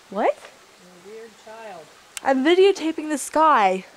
What? You're a weird child. I'm videotaping the sky.